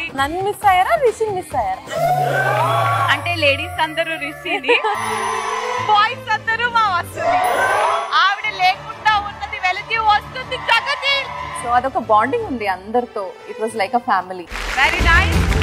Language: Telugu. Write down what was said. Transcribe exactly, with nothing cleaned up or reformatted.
నన్ను మిస్ అయ్యారా రిషి మిస్ అయ్యారా? అంటే లేడీస్ అందరూ రిషిని, బాయ్స్ అందరూ మా వస్తుంది. ఆవిడ లేకుండా ఉన్నది వెలితి, వస్తుంది జగతి. సో అదొక బాండింగ్ ఉంది అందరితో. It was like a family. Very nice.